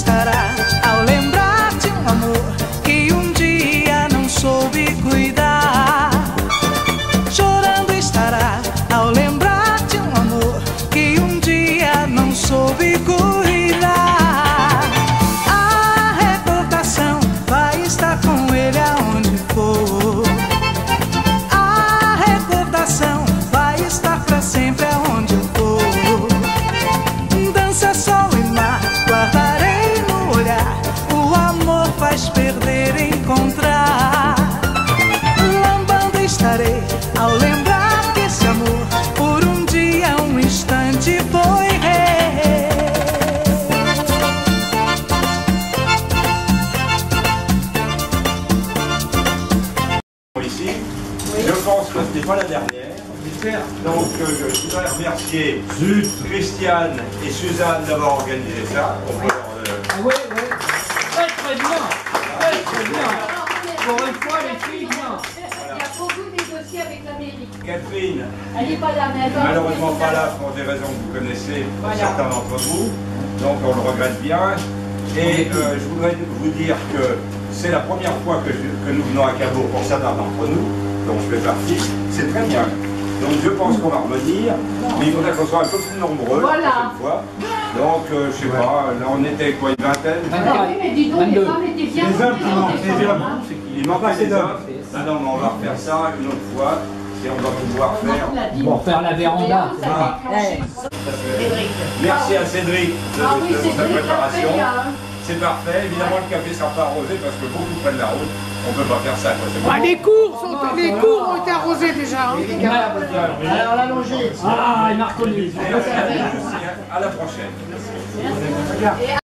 estará ao lembrar de um amor que um dia não soube cuidar. Chorando estará ao lembrar de um amor que um dia não soube cuidar. A recordação vai estar com ele aonde for. A recordação vai estar pra sempre aonde eu for. Dança, sol e mar, guardarei no olhar. O amor faz perder e encontrar. Lambando estarei ao lembrar que esse amor por um dia, um instante foi rei. Ici, je pense que ce n'est pas la dernière. Donc je voudrais remercier Christiane et Suzanne d'avoir organisé ça. Oui, oui. Très bien. Très bien. Pour une fois, les filles, bien. Il y a beaucoup négocié avec la mairie. Catherine, Elle n'est pas là, mais elle va malheureusement pas là pour des raisons que vous connaissez, certains d'entre vous. Donc on le regrette bien. Et je voudrais vous dire que c'est la première fois que nous venons à Cabourg pour certains d'entre nous, dont je fais partie. C'est très bien. Donc je pense qu'on va revenir, mais il faudrait qu'on soit un peu plus nombreux la prochaine fois. Donc je sais pas, là on était quoi, une vingtaine? Ah oui, mais dis donc, les femmes étaient bien. Les hommes, il manque des hommes. Ah non, mais on va refaire ça une autre fois, et on va pouvoir faire... Pour faire la véranda. Merci à Cédric de sa préparation. Hein. C'est parfait, évidemment le café ne sera pas arrosé parce que beaucoup prennent la route, on ne peut pas faire ça. Ah, les cours ont été arrosés déjà. Hein. Alors l'allonger. Ah, il m'a reconnu. À la prochaine.